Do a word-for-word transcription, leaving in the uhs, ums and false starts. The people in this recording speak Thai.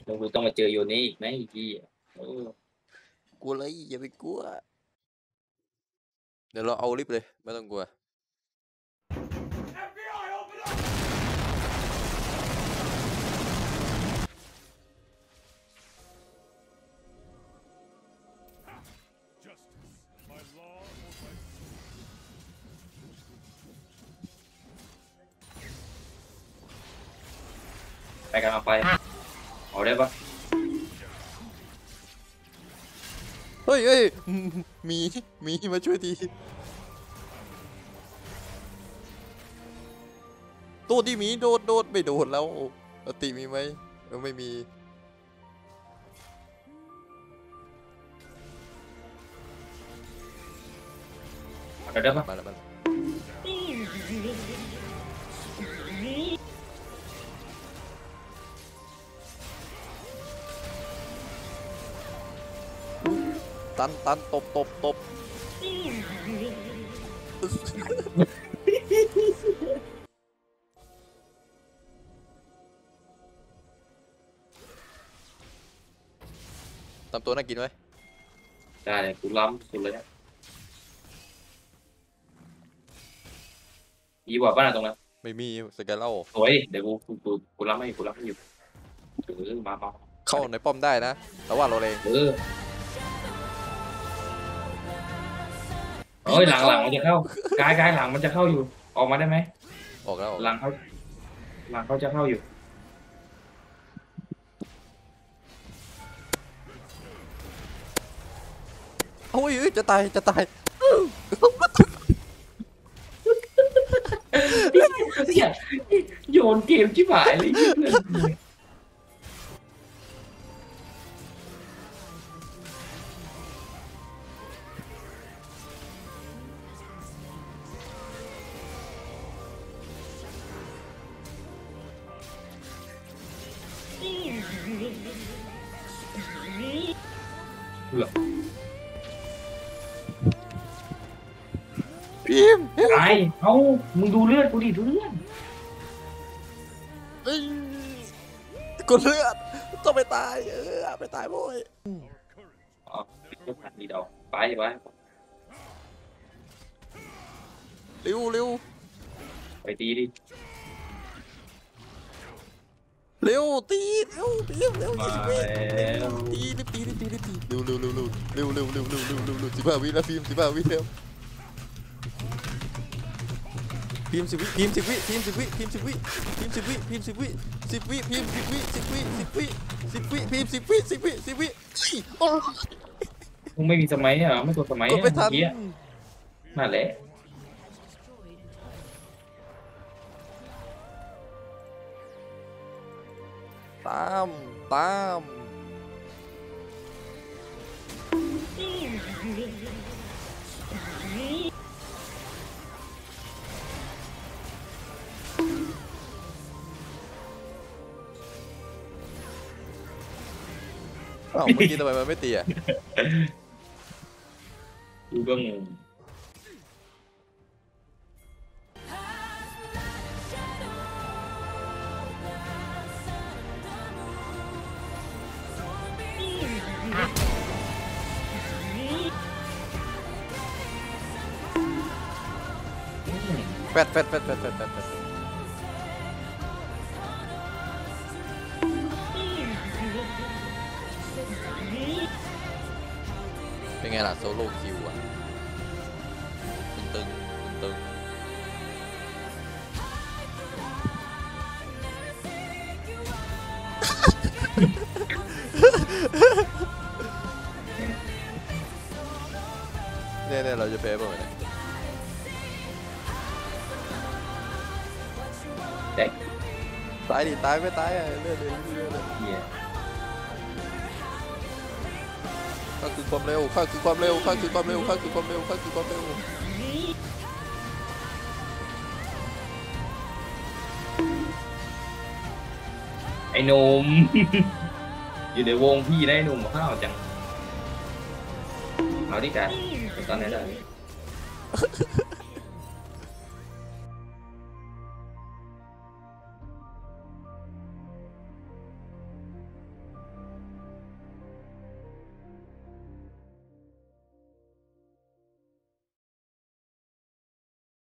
แล้วกูต้องมาเจอโยนี้อีกไหมอีกทีเออกลัวอะไรอย่าไปกลัวเดี๋ยวเราเอาลิฟต์เลยไม่ต้องกลัวไปกันเอาไปเอาได้ปะเฮ้ยเฮ้ยมีมีมาช่วยทีโดดดิมีโดดโดดไม่โดดแล้วอติมีไหมเออไม่มีเอาได้ปะมาแล้วมาตันตันตบตบตบทำตัวน่ากินไหมได้เลยกูล้ำสุดเลยนะดีกว่าป้าตรงนั้นไม่มีสแกนเล่าสวยเดี๋ยวกูกูกูกูล้ำให้กูล้ำให้อยู่เออมามาเข้าในป้อมได้นะแต่ว่าเราเลงเออเอ้ยหลังหลังมันจะเข้ากายกายหลังมันจะเข้าอยู่ออกมาได้ไหมออกแล้วหลังเขาหลังเขาจะเข้าอยู่โอ้ยจะตายจะตายเนี่ยโยนเกมชิบหายเลยเหรอพิมพ์ไอ้เอ้ามึงดูเลือดกูดิดูเลือดกดเลือดต้องไปตายเออไปตายบ่อยอ๋อก็ผ่านดีดอกไปไปเร็วเร็วไปตีดิเร็วตีเร็วตีเร็วมาแล้วตีรีบตีรีบตีรีบตีเร็วเร็วเร็วเร็วเร็วเร็วเร็วเร็วเร็วเร็วเร็วสิบห้าวิแล้วพิมสิบห้าวิแล้วพิมสิบวิพิมสิบวิพิมสิบวิพิมสิบวิพิมสิบวิพิมสิบวิสิบวิพิมสิบวิสิบวิสิบวิสิบวิพิมสิบวิสิบวิสิบวิมึงไม่มีสมัยเหรอไม่กดสมัยกดไม่ทันนั่นแหละตามตามอ้าวเมื่อกี้ทำไมมันไม่ตีอ่ะกูก็งงแฟดแฟดแฟดแฟดแฟดแฟดเป็นไงล่ะโซโล่คิวอ่ะตึงตึงเนี่ยเนี่ยเราจะแพ้ป่ะเนี่ยตายดิตายไม่ตายอ่ะเลือดเลยเลือดเลยข้าคือความเร็วข้าคือความเร็วข้าคือความเร็วข้าคือความเร็วข้าคือความเร็วไอ้หนุ่มอยู่ในวงพี่ได้หนุ่มข้าวจังเอาดิกันตอนนี้ได้